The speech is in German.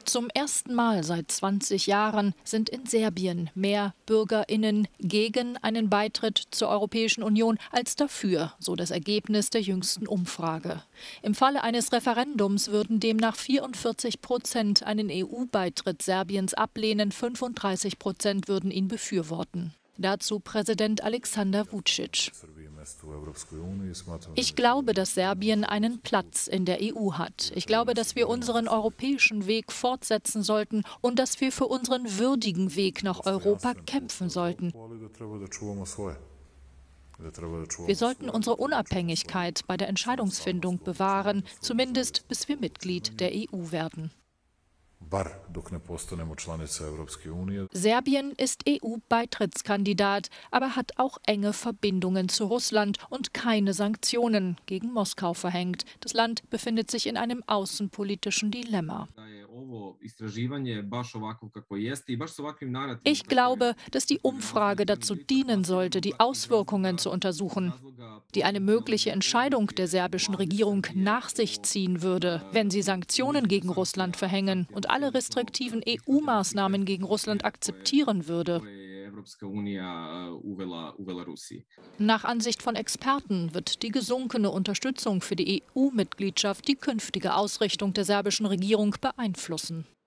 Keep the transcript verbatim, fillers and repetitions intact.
Zum ersten Mal seit zwanzig Jahren sind in Serbien mehr BürgerInnen gegen einen Beitritt zur Europäischen Union als dafür, so das Ergebnis der jüngsten Umfrage. Im Falle eines Referendums würden demnach vierundvierzig Prozent einen E U-Beitritt Serbiens ablehnen, fünfunddreißig Prozent würden ihn befürworten. Dazu Präsident Aleksandar Vučić. Ich glaube, dass Serbien einen Platz in der E U hat. Ich glaube, dass wir unseren europäischen Weg fortsetzen sollten und dass wir für unseren würdigen Weg nach Europa kämpfen sollten. Wir sollten unsere Unabhängigkeit bei der Entscheidungsfindung bewahren, zumindest bis wir Mitglied der E U werden. Serbien ist E U-Beitrittskandidat, aber hat auch enge Verbindungen zu Russland und keine Sanktionen gegen Moskau verhängt. Das Land befindet sich in einem außenpolitischen Dilemma. Ich glaube, dass die Umfrage dazu dienen sollte, die Auswirkungen zu untersuchen, die eine mögliche Entscheidung der serbischen Regierung nach sich ziehen würde, wenn sie Sanktionen gegen Russland verhängen und alle restriktiven E U-Maßnahmen gegen Russland akzeptieren würde. Nach Ansicht von Experten wird die gesunkene Unterstützung für die E U-Mitgliedschaft die künftige Ausrichtung der serbischen Regierung beeinflussen.